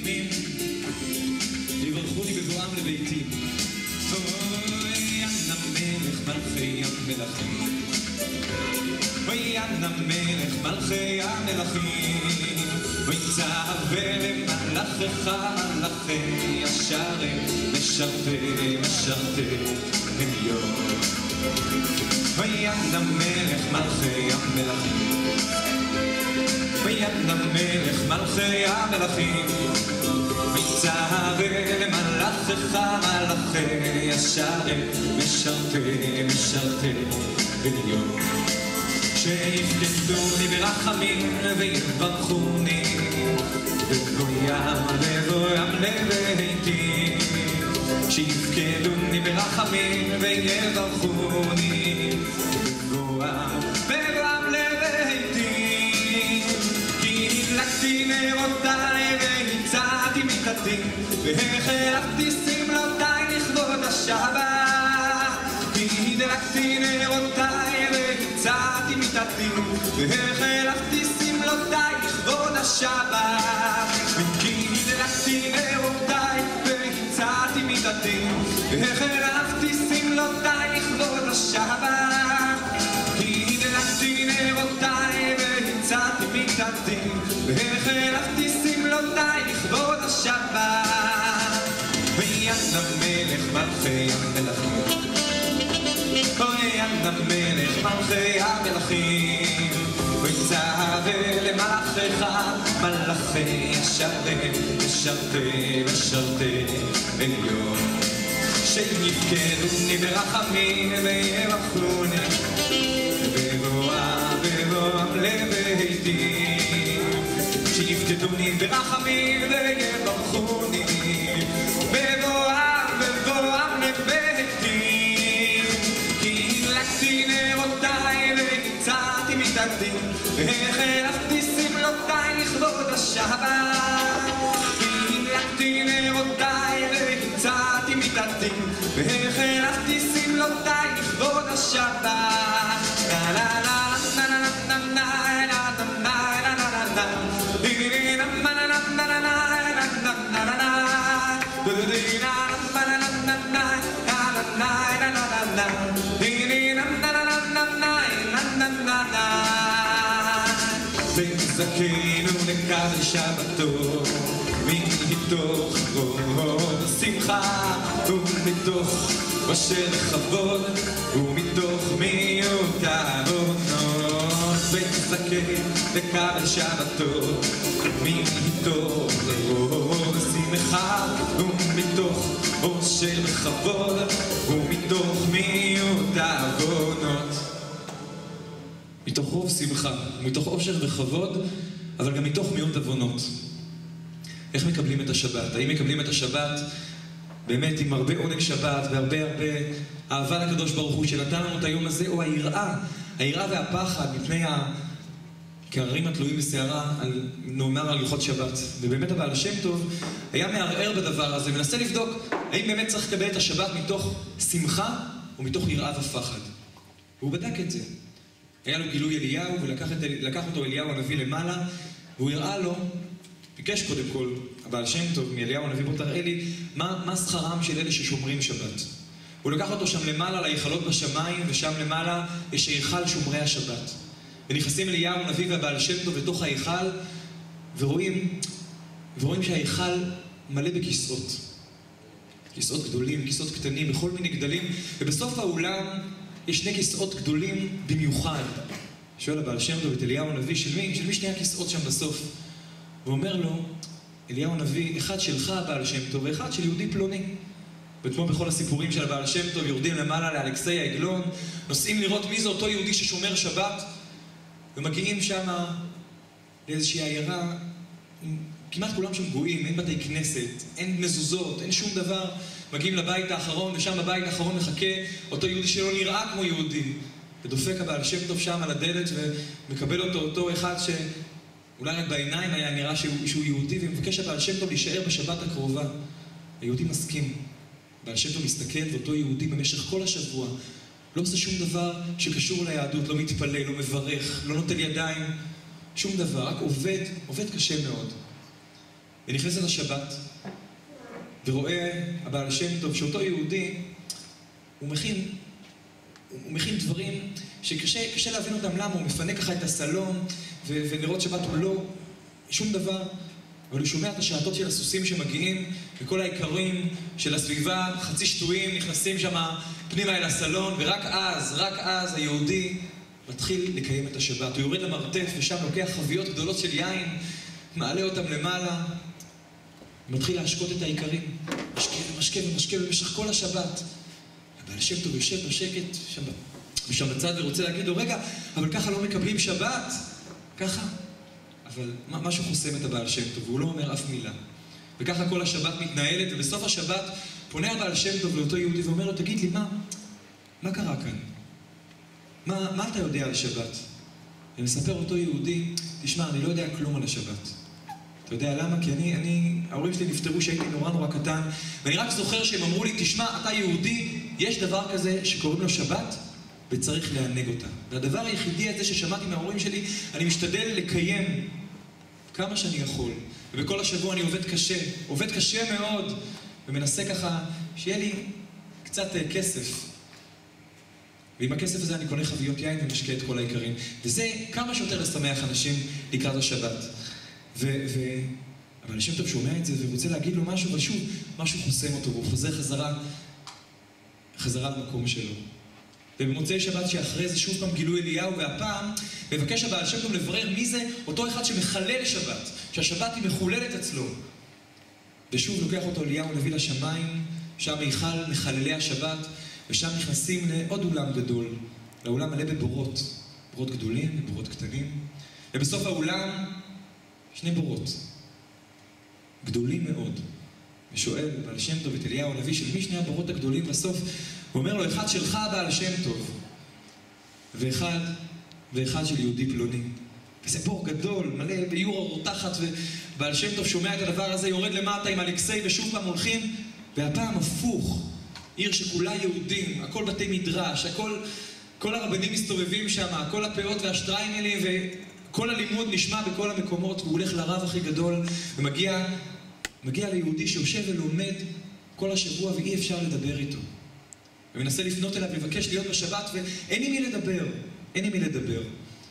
ימים יברכוני בבואם לביתי. אוי אנא מלך מלכי המלכים, אוי אנא מלך מלכי המלכים, אוי צווה למלאכך מלאכי השרת משרתי משרתי עליון. אוי אנא מלך מלכי המלכים, אוי אנא מלך מלכי המלכים, מצווה למלאכך מלאכי השרת משרתי משרתי עליון. שיפקדוני ברחמים ויברכוני בבואם לביתי. שיפקדוני ברחמים ויברכוני בבואם לביתי. כי הדלקתי נרותיי והצעתי מיטתי והחלפתי שמלותיי לכבוד השבת. כי הדלקתי נרותיי והצעתי מיטתי והחלפתי שמלותיי לכבוד השבת. כי הדלקתי נרותיי והצעתי מיטתי והחלפתי שמלותיי לכבוד השבת. כי הדלקתי נרותיי והצעתי מיטתי והחלפתי שמלותיי לכבוד השבת. אוי אנא מלך מלכי המלכים, אוי אנא מלך מלכי המלכים, אוי צווה למלאכך מלאכי השרת משרתי משרתי עליון. שיפקדוני ברחמים ויברכוני בבואם לביתי. שיפקדוני ברחמים ויברכוני בבואם לביתי. כי הדלקתי נרותיי והצעתי מיטתי והחלפתי שמלותיי לכבוד השבת. כי הדלקתי נרותיי והצעתי מיטתי והחלפתי שמלותיי לכבוד השבת. לה לה לה לה לה לה וזכינו לקבל שבתו מתוך רוב שמחה ומתוך אושר וכבוד ומתוך מיעוט עוונות. וזכינו לקבל שבתו מתוך רוב שמחה ומתוך אושר וכבוד ומתוך מיעוט עוונות. מתוך רוב שמחה, מתוך אושר וכבוד, אבל גם מתוך מיעוט עוונות. איך מקבלים את השבת? האם מקבלים את השבת באמת עם הרבה עונג שבת והרבה אהבה לקדוש ברוך הוא שנתן לנו את היום הזה, או היראה והפחד מפני הקררים התלויים בסערה, נאמר על הלכות שבת. ובאמת הבעל שם טוב היה מערער בדבר הזה, מנסה לבדוק האם באמת צריך לקבל את השבת מתוך שמחה או מתוך יראה ופחד. והוא בדק את זה. היה לו גילוי אליהו, ולקח אותו אליהו הנביא למעלה, והוא הראה לו, ביקש קודם כל, הבעל שם טוב מאליהו הנביא, בוא תראה לי מה שכרם של אלה ששומרים שבת. הוא לקח אותו שם למעלה להיכלות בשמיים, ושם למעלה יש היכל שומרי השבת. ונכנסים אליהו הנביא והבעל שם טוב בתוך ההיכל, ורואים שההיכל מלא בכיסאות. כיסאות גדולים, כיסאות קטנים, בכל מיני גדלים, ובסוף האולם יש שני כיסאות גדולים במיוחד. שואל הבעל שם טוב את אליהו הנביא, של מי שני הכיסאות שם בסוף? הוא אומר לו, אליהו הנביא, אחד שלך הבעל שם טוב, ואחד של יהודי פלוני. וכמו בכל הסיפורים של הבעל שם טוב, יורדים למעלה לאלכסי העגלון, נוסעים לראות מי זה אותו יהודי ששומר שבת, ומגיעים שם לאיזושהי עיירה, כמעט כולם שם גויים, אין בתי כנסת, אין מזוזות, אין שום דבר. מגיעים לבית האחרון, ושם בבית האחרון מחכה אותו יהודי שלא נראה כמו יהודי. ודופק הבעל שם טוב שם על הדלת ומקבל אותו אחד שאולי רק בעיניים היה נראה שהוא יהודי, ומבקש הבעל שם טוב להישאר בשבת הקרובה. היהודי מסכים. בעל שם טוב מסתכל, ואותו יהודי במשך כל השבוע לא עושה שום דבר שקשור ליהדות, לא מתפלל, לא מברך, לא נוטל ידיים, שום דבר, רק עובד קשה מאוד. ונכנסת לשבת, ורואה הבעל שם טוב שאותו יהודי, הוא מכין דברים שקשה להבין אותם למה, הוא מפנה ככה את הסלון, ונרות שבת הוא לא שום דבר, אבל הוא שומע את השעתות של הסוסים שמגיעים, וכל העיקרים של הסביבה, חצי שטויים, נכנסים שם פנימה אל הסלון, ורק אז היהודי מתחיל לקיים את השבת. הוא יורד למרתף ושם לוקח חביות גדולות של יין, מעלה אותם למעלה, ומתחיל להשקות את העיקרים. משקה במשך כל השבת. הבעל שם טוב יושב בשקט שם בצד ורוצה להגיד לו, רגע, אבל ככה לא מקבלים שבת? ככה? אבל משהו חוסם את הבעל שם טוב, והוא לא אומר אף מילה. וככה כל השבת מתנהלת, ובסוף השבת פונה הבעל שם טוב לאותו יהודי ואומר לו, תגיד לי, מה קרה כאן? מה אתה יודע על השבת? ומספר אותו יהודי, תשמע, אני לא יודע כלום על השבת. אתה יודע למה? כי ההורים שלי נפטרו שהייתי נורא קטן, ואני רק זוכר שהם אמרו לי, תשמע, אתה יהודי, יש דבר כזה שקוראים לו שבת, וצריך להנהג אותה. והדבר היחידי הזה ששמעתי מההורים שלי, אני משתדל לקיים כמה שאני יכול. ובכל השבוע אני עובד קשה מאוד, ומנסה ככה שיהיה לי קצת כסף. ועם הכסף הזה אני קונה חביות יין ומשקה את כל העיקרים. וזה כמה שיותר לשמח אנשים לקראת השבת. אבל השם טוב שומע את זה ורוצה להגיד לו משהו, אבל שוב, משהו חוסם אותו, והוא חוזר חזרה למקום שלו. ובמוצאי שבת שאחרי זה שוב פעם גילוי אליהו, והפעם מבקש הבעל שם טוב לברר מי זה אותו אחד שמחלל שבת, שהשבת היא מחוללת אצלו. ושוב לוקח אותו אליהו נביא לשמיים, שם היכל מחללי השבת, ושם נכנסים לעוד אולם גדול, לאולם מלא בבורות, בורות גדולים ובורות קטנים. ובסוף האולם שני בורות, גדולים מאוד. ושואל בעל שם טוב את אליהו הנביא של מי שני הבורות הגדולים בסוף, הוא אומר לו, אחד שלך בעל שם טוב, ואחד של יהודי פלוני. וזה בור גדול, מלא ביורה רותחת, ובעל שם טוב שומע את הדבר הזה, יורד למטה עם אלכסי, ושוב פעם הולכים, והפעם הפוך, עיר שכולה יהודים, הכל בתי מדרש, כל הרבנים מסתובבים שם, כל הפאות והשטריימלים, וכל הלימוד נשמע בכל המקומות, והוא הולך לרב הכי גדול, ומגיע ליהודי שיושב ולומד כל השבוע, ואי אפשר לדבר איתו. ומנסה לפנות אליו, לבקש להיות בשבת, ואין עם מי לדבר.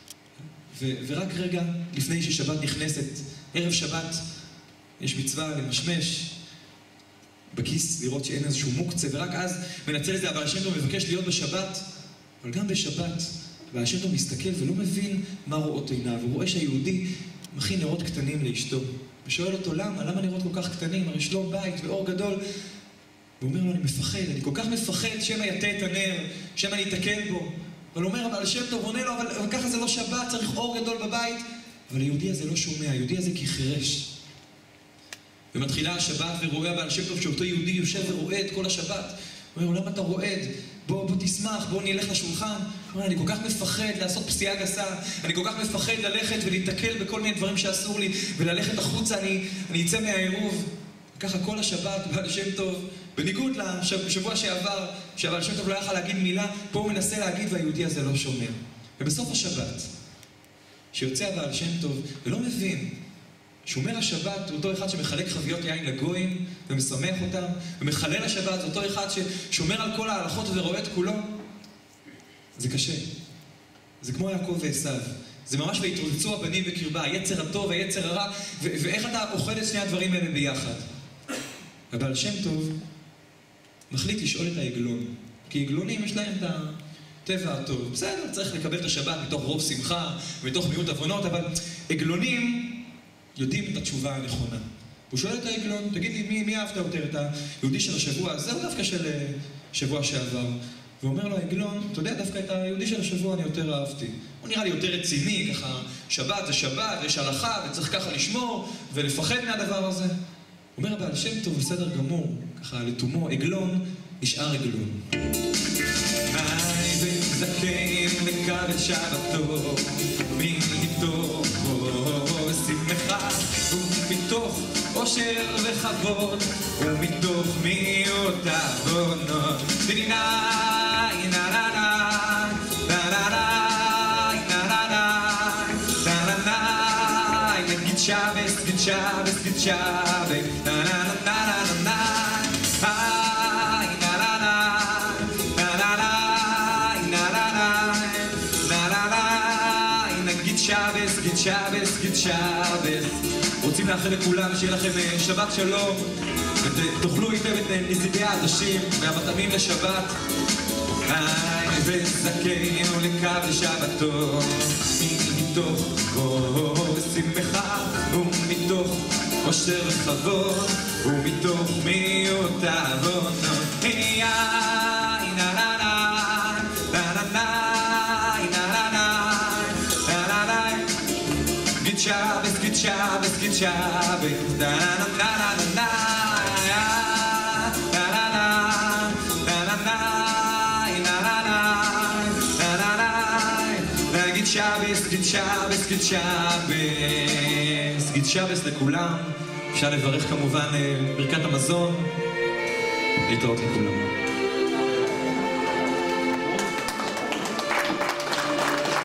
ורק רגע לפני ששבת נכנסת, ערב שבת, יש מצווה למשמש בכיס, לראות שאין איזשהו מוקצה, ורק אז מנצל את זה, הבעל שם טוב מבקש להיות בשבת, אבל גם בשבת, הבעל שם טוב מסתכל ולא מבין מה רואות עיניו, הוא רואה שהיהודי מכין נרות קטנים לאשתו, ושואל אותו למה נרות כל כך קטנים, הרי שלום בית ואור גדול, והוא אומר לו, אני כל כך מפחד שמא יתה את הנר, שמא אני אתקל בו. אבל אומר, הבעל שם טוב עונה לו, אבל ככה זה לא שבת, צריך אור גדול בבית. אבל היהודי הזה לא שומע, היהודי הזה כחירש. ומתחילה השבת ורואה הבעל שם טוב שאותו יהודי יושב ורואה את כל השבת. הוא אומר, למה אתה רועד? בוא תשמח, בוא נלך לשולחן. הוא אומר, אני כל כך מפחד לעשות פסיעה גסה, אני כל כך מפחד ללכת ולהתקל בכל מיני דברים שאסור לי, וללכת החוצה, אני אצא מהעירוב. ככה כל השבת, בעל שם טוב, בניגוד לשבוע שעבר, שהבעל שם טוב לא יכל להגיד מילה, פה הוא מנסה להגיד והיהודי הזה לא שומע. ובסוף השבת, שיוצא הבעל שם טוב ולא מבין, שומר השבת הוא אותו אחד שמחלק חביות יין לגויים ומשמח אותם, ומחלל השבת זה אותו אחד ששומר על כל ההלכות ורואה את כולו. זה קשה. זה כמו יעקב ועשיו. זה ממש והתרוצצו הבנים בקרבה, היצר הטוב, היצר הרע, ואיך אתה אוכל את שני הדברים האלה ביחד. הבעל שם טוב מחליט לשאול את העגלון, כי עגלונים יש להם את הטבע הטוב. בסדר, צריך לקבל את השבת מתוך רוב שמחה, מתוך מיעוט עוונות, אבל עגלונים יודעים את התשובה הנכונה. הוא שואל את העגלון, תגיד לי, מי אהבת יותר, את היהודי של השבוע הזה או דווקא של שבוע שעבר? ואומר לו העגלון, אתה יודע, דווקא את היהודי של השבוע אני יותר אהבתי. הוא נראה לי יותר רציני, ככה, שבת זה שבת, יש הלכה, וצריך ככה לשמור ולפחד מהדבר הזה. אומר הבעל שם טוב, בסדר גמור, ככה לתומו, עגלון, נשאר עגלון. מאי בזקן לקבל שבתו, מתוך שמחה, ומתוך אושר וכבוד, ומתוך מיעוט עוונות. דינאי, נא נגיד שבס, שבס, גיד שבס, נה נה נה נה נה נה היי נה נה נה נה נה נה נה נה נה גיד שבס, גיד שבס, גיד שבס רוצים לאחל לכולם שיהיה לכם שבת שלום ותאכלו היטב את נזידי העדשים והמטעמים לשבת וזכינו לקו לשבתו מתוך כל שמחה ומתוך עושר וכבוד ומתוך מיעוט עוונות היי נה נה נה נה נה נה נה נה גיד שבס, גיד שבס, גיד שבס נה נה נה נה נה גיד שבס, גיד שבס, גיד שבס גיד שבס לכולם אפשר לברך כמובן ברכת המזון להתראות לכולם